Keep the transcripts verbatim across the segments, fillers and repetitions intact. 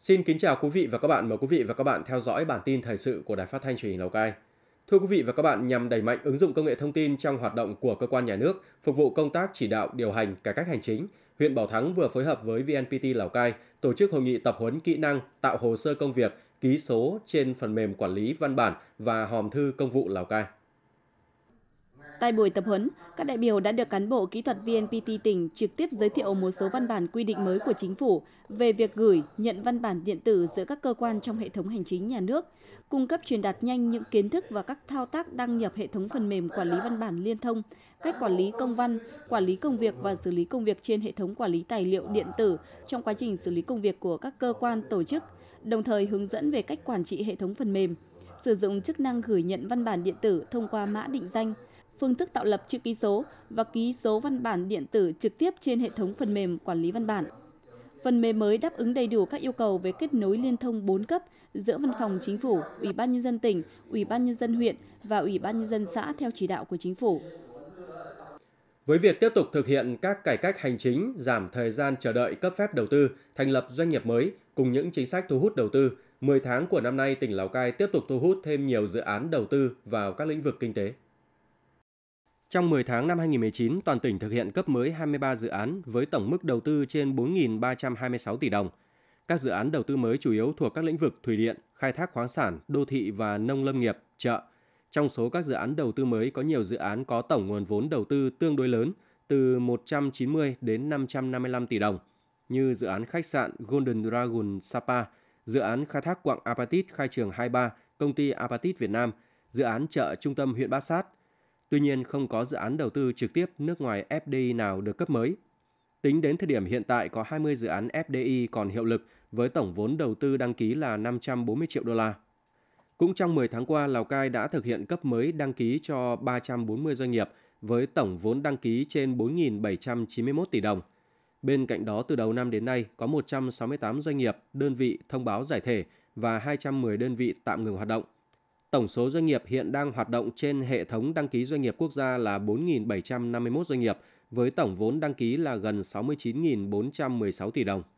Xin kính chào quý vị và các bạn. Mời quý vị và các bạn theo dõi bản tin thời sự của Đài Phát thanh Truyền hình Lào Cai. Thưa quý vị và các bạn, nhằm đẩy mạnh ứng dụng công nghệ thông tin trong hoạt động của cơ quan nhà nước, phục vụ công tác chỉ đạo, điều hành, cải cách hành chính, huyện Bảo Thắng vừa phối hợp với vê en pê tê Lào Cai tổ chức hội nghị tập huấn kỹ năng tạo hồ sơ công việc, ký số trên phần mềm quản lý văn bản và hòm thư công vụ Lào Cai. Tại buổi tập huấn, các đại biểu đã được cán bộ kỹ thuật vê en pê tê tỉnh trực tiếp giới thiệu một số văn bản quy định mới của chính phủ về việc gửi, nhận văn bản điện tử giữa các cơ quan trong hệ thống hành chính nhà nước, cung cấp truyền đạt nhanh những kiến thức và các thao tác đăng nhập hệ thống phần mềm quản lý văn bản liên thông, cách quản lý công văn, quản lý công việc và xử lý công việc trên hệ thống quản lý tài liệu điện tử trong quá trình xử lý công việc của các cơ quan tổ chức, đồng thời hướng dẫn về cách quản trị hệ thống phần mềm, sử dụng chức năng gửi nhận văn bản điện tử thông qua mã định danh, phương thức tạo lập chữ ký số và ký số văn bản điện tử trực tiếp trên hệ thống phần mềm quản lý văn bản. Phần mềm mới đáp ứng đầy đủ các yêu cầu về kết nối liên thông bốn cấp giữa Văn phòng Chính phủ, Ủy ban Nhân dân tỉnh, Ủy ban Nhân dân huyện và Ủy ban Nhân dân xã theo chỉ đạo của Chính phủ. Với việc tiếp tục thực hiện các cải cách hành chính, giảm thời gian chờ đợi cấp phép đầu tư, thành lập doanh nghiệp mới cùng những chính sách thu hút đầu tư, mười tháng của năm nay tỉnh Lào Cai tiếp tục thu hút thêm nhiều dự án đầu tư vào các lĩnh vực kinh tế. Trong mười tháng năm hai nghìn không trăm mười chín, toàn tỉnh thực hiện cấp mới hai mươi ba dự án với tổng mức đầu tư trên bốn nghìn ba trăm hai mươi sáu tỷ đồng. Các dự án đầu tư mới chủ yếu thuộc các lĩnh vực thủy điện, khai thác khoáng sản, đô thị và nông lâm nghiệp, chợ. Trong số các dự án đầu tư mới có nhiều dự án có tổng nguồn vốn đầu tư tương đối lớn, từ một trăm chín mươi đến năm trăm năm mươi lăm tỷ đồng, như dự án khách sạn Golden Dragon Sapa, dự án khai thác quặng Apatit Khai Trường hai mươi ba, công ty Apatit Việt Nam, dự án chợ trung tâm huyện Bát Sát. Tuy nhiên, không có dự án đầu tư trực tiếp nước ngoài ép đê i nào được cấp mới. Tính đến thời điểm hiện tại có hai mươi dự án ép đê i còn hiệu lực với tổng vốn đầu tư đăng ký là năm trăm bốn mươi triệu đô la. Cũng trong mười tháng qua, Lào Cai đã thực hiện cấp mới đăng ký cho ba trăm bốn mươi doanh nghiệp với tổng vốn đăng ký trên bốn nghìn bảy trăm chín mươi mốt tỷ đồng. Bên cạnh đó, từ đầu năm đến nay có một trăm sáu mươi tám doanh nghiệp, đơn vị thông báo giải thể và hai trăm mười đơn vị tạm ngừng hoạt động. Tổng số doanh nghiệp hiện đang hoạt động trên hệ thống đăng ký doanh nghiệp quốc gia là bốn nghìn bảy trăm năm mươi mốt doanh nghiệp với tổng vốn đăng ký là gần sáu mươi chín nghìn bốn trăm mười sáu tỷ đồng.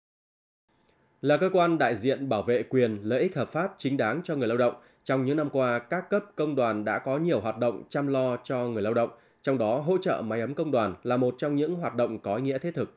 Là cơ quan đại diện bảo vệ quyền, lợi ích hợp pháp chính đáng cho người lao động, trong những năm qua, các cấp công đoàn đã có nhiều hoạt động chăm lo cho người lao động, trong đó hỗ trợ máy ấm công đoàn là một trong những hoạt động có ý nghĩa thiết thực.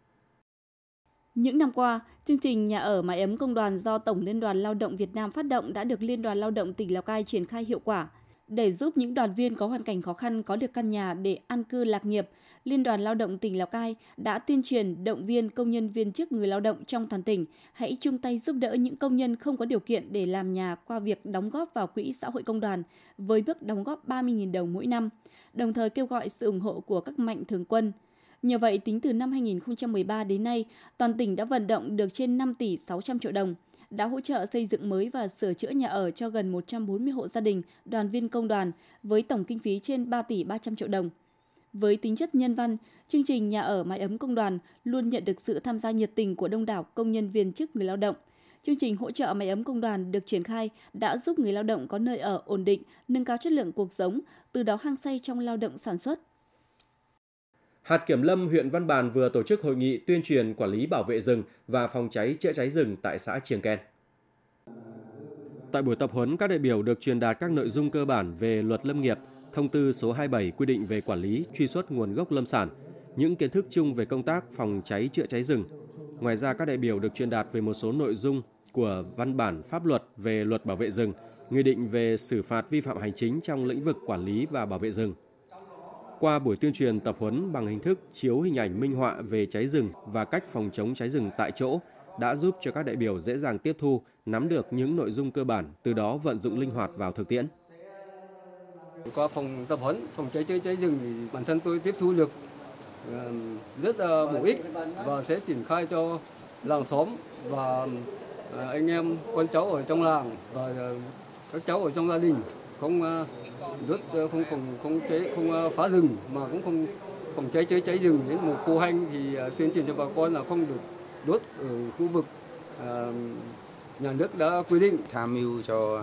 Những năm qua, chương trình nhà ở mái ấm công đoàn do Tổng Liên đoàn Lao động Việt Nam phát động đã được Liên đoàn Lao động tỉnh Lào Cai triển khai hiệu quả. Để giúp những đoàn viên có hoàn cảnh khó khăn có được căn nhà để an cư lạc nghiệp, Liên đoàn Lao động tỉnh Lào Cai đã tuyên truyền động viên công nhân viên chức người lao động trong toàn tỉnh hãy chung tay giúp đỡ những công nhân không có điều kiện để làm nhà qua việc đóng góp vào Quỹ xã hội công đoàn với mức đóng góp ba mươi nghìn đồng mỗi năm, đồng thời kêu gọi sự ủng hộ của các mạnh thường quân. Nhờ vậy, tính từ năm hai nghìn không trăm mười ba đến nay, toàn tỉnh đã vận động được trên năm tỷ sáu trăm triệu đồng, đã hỗ trợ xây dựng mới và sửa chữa nhà ở cho gần một trăm bốn mươi hộ gia đình, đoàn viên công đoàn với tổng kinh phí trên ba tỷ ba trăm triệu đồng. Với tính chất nhân văn, chương trình nhà ở mái ấm công đoàn luôn nhận được sự tham gia nhiệt tình của đông đảo công nhân viên chức người lao động. Chương trình hỗ trợ mái ấm công đoàn được triển khai đã giúp người lao động có nơi ở ổn định, nâng cao chất lượng cuộc sống, từ đó hăng say trong lao động sản xuất. Hạt Kiểm lâm huyện Văn Bàn vừa tổ chức hội nghị tuyên truyền quản lý bảo vệ rừng và phòng cháy chữa cháy rừng tại xã Triềng Ken. Tại buổi tập huấn, các đại biểu được truyền đạt các nội dung cơ bản về luật lâm nghiệp, thông tư số hai mươi bảy quy định về quản lý, truy xuất nguồn gốc lâm sản, những kiến thức chung về công tác phòng cháy chữa cháy rừng. Ngoài ra, các đại biểu được truyền đạt về một số nội dung của văn bản pháp luật về luật bảo vệ rừng, nghị định về xử phạt vi phạm hành chính trong lĩnh vực quản lý và bảo vệ rừng. Qua buổi tuyên truyền tập huấn bằng hình thức chiếu hình ảnh minh họa về cháy rừng và cách phòng chống cháy rừng tại chỗ đã giúp cho các đại biểu dễ dàng tiếp thu, nắm được những nội dung cơ bản, từ đó vận dụng linh hoạt vào thực tiễn. Qua phòng tập huấn phòng cháy chữa cháy rừng thì bản thân tôi tiếp thu được rất bổ ích và sẽ triển khai cho làng xóm và anh em con cháu ở trong làng và các cháu ở trong gia đình không đốt không không không cháy không phá rừng mà cũng không phòng cháy chữa cháy rừng. Đến mùa khô hanh thì tuyên truyền cho bà con là không được đốt ở khu vực nhà nước đã quy định. Tham mưu cho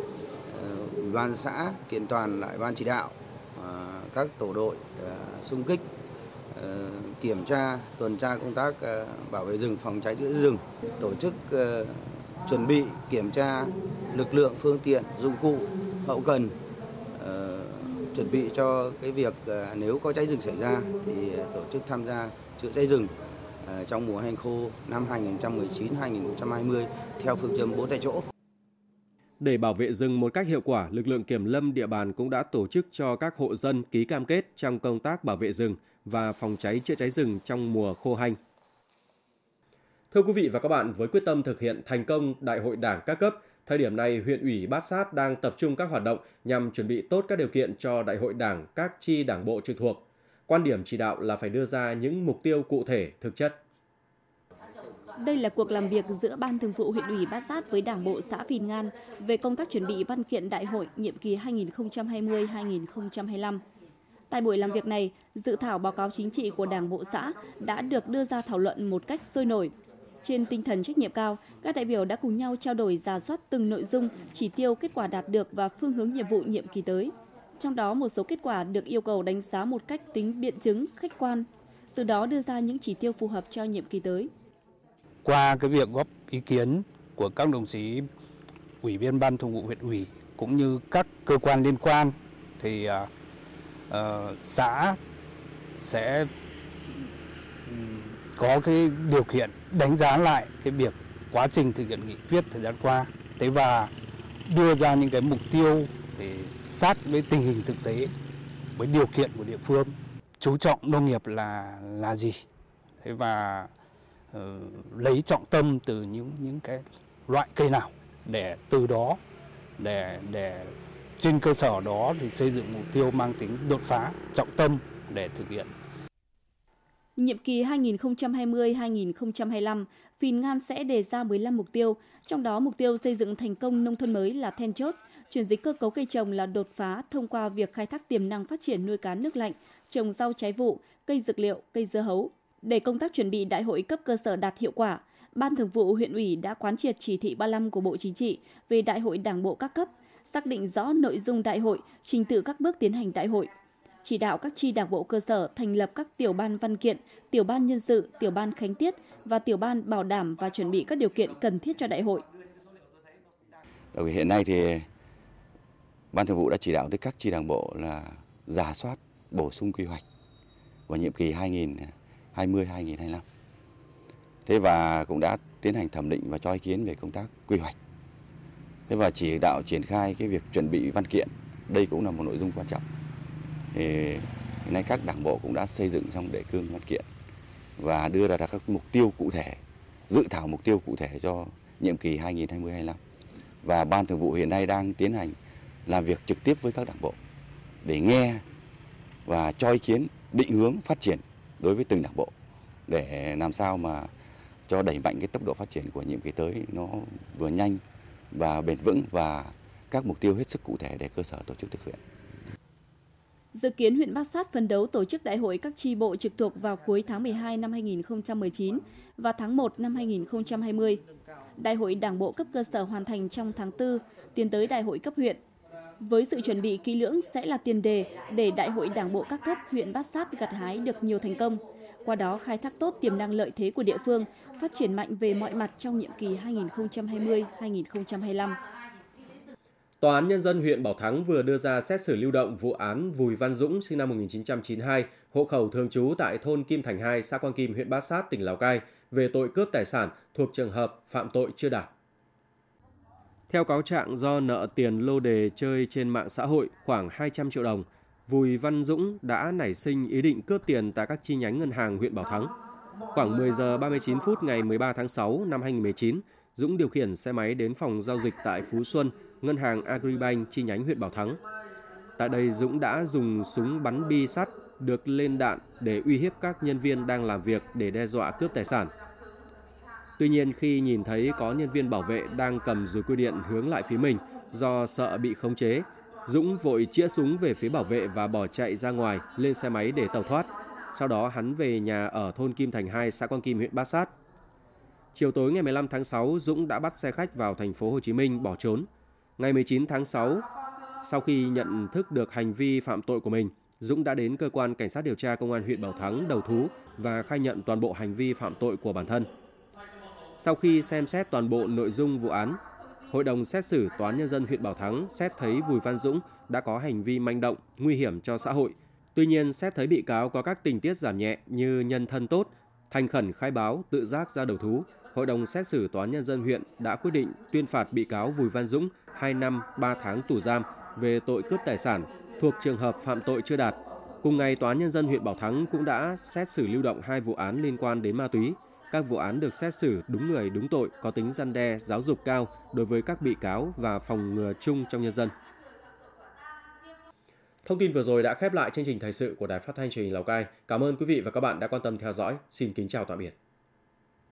ủy ban xã kiện toàn lại ban chỉ đạo, các tổ đội xung kích kiểm tra, tuần tra công tác bảo vệ rừng, phòng cháy chữa rừng, tổ chức chuẩn bị kiểm tra lực lượng, phương tiện, dụng cụ, hậu cần, chuẩn bị cho cái việc nếu có cháy rừng xảy ra thì tổ chức tham gia chữa cháy rừng trong mùa hanh khô năm hai nghìn không trăm mười chín đến hai nghìn không trăm hai mươi theo phương châm bốn tại chỗ. Để bảo vệ rừng một cách hiệu quả, lực lượng kiểm lâm địa bàn cũng đã tổ chức cho các hộ dân ký cam kết trong công tác bảo vệ rừng và phòng cháy chữa cháy rừng trong mùa khô hanh. Thưa quý vị và các bạn, với quyết tâm thực hiện thành công Đại hội Đảng các cấp, thời điểm này huyện ủy Bát Sát đang tập trung các hoạt động nhằm chuẩn bị tốt các điều kiện cho Đại hội Đảng các chi đảng bộ trực thuộc. Quan điểm chỉ đạo là phải đưa ra những mục tiêu cụ thể, thực chất. Đây là cuộc làm việc giữa Ban Thường vụ huyện ủy Bát Sát với Đảng bộ xã Phìn Ngan về công tác chuẩn bị văn kiện đại hội nhiệm kỳ hai nghìn không trăm hai mươi đến hai nghìn không trăm hai mươi lăm. Tại buổi làm việc này, dự thảo báo cáo chính trị của Đảng bộ xã đã được đưa ra thảo luận một cách sôi nổi. Trên tinh thần trách nhiệm cao, các đại biểu đã cùng nhau trao đổi rà soát từng nội dung, chỉ tiêu, kết quả đạt được và phương hướng nhiệm vụ nhiệm kỳ tới. Trong đó, một số kết quả được yêu cầu đánh giá một cách tính biện chứng, khách quan, từ đó đưa ra những chỉ tiêu phù hợp cho nhiệm kỳ tới. Qua cái việc góp ý kiến của các đồng chí ủy viên Ban Thường vụ huyện ủy cũng như các cơ quan liên quan thì uh, uh, xã sẽ có cái điều kiện đánh giá lại cái việc quá trình thực hiện nghị quyết thời gian qua, thế và đưa ra những cái mục tiêu để sát với tình hình thực tế, với điều kiện của địa phương. Chú trọng nông nghiệp là là gì? Thế và uh, lấy trọng tâm từ những những cái loại cây nào để từ đó để để trên cơ sở đó thì xây dựng mục tiêu mang tính đột phá, trọng tâm để thực hiện. Nhiệm kỳ hai nghìn không trăm hai mươi đến hai nghìn không trăm hai mươi lăm, Phìn Ngan sẽ đề ra mười lăm mục tiêu, trong đó mục tiêu xây dựng thành công nông thôn mới là then chốt, chuyển dịch cơ cấu cây trồng là đột phá thông qua việc khai thác tiềm năng phát triển nuôi cá nước lạnh, trồng rau trái vụ, cây dược liệu, cây dưa hấu. Để công tác chuẩn bị đại hội cấp cơ sở đạt hiệu quả, Ban Thường vụ huyện ủy đã quán triệt chỉ thị ba mươi lăm của Bộ Chính trị về đại hội đảng bộ các cấp, xác định rõ nội dung đại hội, trình tự các bước tiến hành đại hội. Chỉ đạo các chi đảng bộ cơ sở thành lập các tiểu ban văn kiện, tiểu ban nhân sự, tiểu ban khánh tiết và tiểu ban bảo đảm và chuẩn bị các điều kiện cần thiết cho đại hội. Hiện nay thì Ban Thường vụ đã chỉ đạo tới các chi đảng bộ là rà soát, bổ sung quy hoạch vào nhiệm kỳ hai nghìn không trăm hai mươi đến hai nghìn không trăm hai mươi lăm. Thế và cũng đã tiến hành thẩm định và cho ý kiến về công tác quy hoạch. Thế và chỉ đạo triển khai cái việc chuẩn bị văn kiện, đây cũng là một nội dung quan trọng. Thì hiện nay các đảng bộ cũng đã xây dựng xong đề cương văn kiện và đưa ra các mục tiêu cụ thể, dự thảo mục tiêu cụ thể cho nhiệm kỳ hai nghìn không trăm hai mươi đến hai nghìn không trăm hai mươi lăm. Và Ban Thường vụ hiện nay đang tiến hành làm việc trực tiếp với các đảng bộ để nghe và cho ý kiến định hướng phát triển đối với từng đảng bộ để làm sao mà cho đẩy mạnh cái tốc độ phát triển của nhiệm kỳ tới nó vừa nhanh và bền vững và các mục tiêu hết sức cụ thể để cơ sở tổ chức thực hiện. Dự kiến huyện Bát Sát phấn đấu tổ chức đại hội các chi bộ trực thuộc vào cuối tháng mười hai năm hai nghìn không trăm mười chín và tháng một năm hai nghìn không trăm hai mươi. Đại hội đảng bộ cấp cơ sở hoàn thành trong tháng tư, tiến tới đại hội cấp huyện. Với sự chuẩn bị kỹ lưỡng sẽ là tiền đề để đại hội đảng bộ các cấp huyện Bát Sát gặt hái được nhiều thành công. Qua đó khai thác tốt tiềm năng lợi thế của địa phương, phát triển mạnh về mọi mặt trong nhiệm kỳ hai nghìn không trăm hai mươi đến hai nghìn không trăm hai mươi lăm. Tòa án Nhân dân huyện Bảo Thắng vừa đưa ra xét xử lưu động vụ án Bùi Văn Dũng sinh năm một nghìn chín trăm chín mươi hai, hộ khẩu thường trú tại thôn Kim Thành hai, xã Quang Kim, huyện Bát Sát, tỉnh Lào Cai về tội cướp tài sản thuộc trường hợp phạm tội chưa đạt. Theo cáo trạng, do nợ tiền lô đề chơi trên mạng xã hội khoảng hai trăm triệu đồng, Bùi Văn Dũng đã nảy sinh ý định cướp tiền tại các chi nhánh ngân hàng huyện Bảo Thắng. Khoảng mười giờ ba mươi chín phút ngày mười ba tháng sáu năm hai nghìn không trăm mười chín, Dũng điều khiển xe máy đến phòng giao dịch tại Phú Xuân, ngân hàng Agribank chi nhánh huyện Bảo Thắng. Tại đây, Dũng đã dùng súng bắn bi sắt được lên đạn để uy hiếp các nhân viên đang làm việc để đe dọa cướp tài sản. Tuy nhiên, khi nhìn thấy có nhân viên bảo vệ đang cầm dùi cui điện hướng lại phía mình do sợ bị khống chế, Dũng vội chĩa súng về phía bảo vệ và bỏ chạy ra ngoài lên xe máy để tẩu thoát. Sau đó hắn về nhà ở thôn Kim Thành hai, xã Quang Kim, huyện Bát Sát. Chiều tối ngày mười lăm tháng sáu, Dũng đã bắt xe khách vào thành phố Hồ Chí Minh bỏ trốn. Ngày mười chín tháng sáu, sau khi nhận thức được hành vi phạm tội của mình, Dũng đã đến cơ quan cảnh sát điều tra công an huyện Bảo Thắng đầu thú và khai nhận toàn bộ hành vi phạm tội của bản thân. Sau khi xem xét toàn bộ nội dung vụ án, Hội đồng xét xử Tòa án Nhân dân huyện Bảo Thắng xét thấy Bùi Văn Dũng đã có hành vi manh động, nguy hiểm cho xã hội. Tuy nhiên, xét thấy bị cáo có các tình tiết giảm nhẹ như nhân thân tốt, thành khẩn khai báo, tự giác ra đầu thú, Hội đồng xét xử Tòa án Nhân dân huyện đã quyết định tuyên phạt bị cáo Bùi Văn Dũng hai năm ba tháng tù giam về tội cướp tài sản thuộc trường hợp phạm tội chưa đạt. Cùng ngày, Tòa án Nhân dân huyện Bảo Thắng cũng đã xét xử lưu động hai vụ án liên quan đến ma túy. Các vụ án được xét xử đúng người đúng tội, có tính răn đe, giáo dục cao đối với các bị cáo và phòng ngừa chung trong nhân dân. Thông tin vừa rồi đã khép lại chương trình thời sự của Đài Phát thanh Truyền hình Lào Cai. Cảm ơn quý vị và các bạn đã quan tâm theo dõi. Xin kính chào tạm biệt.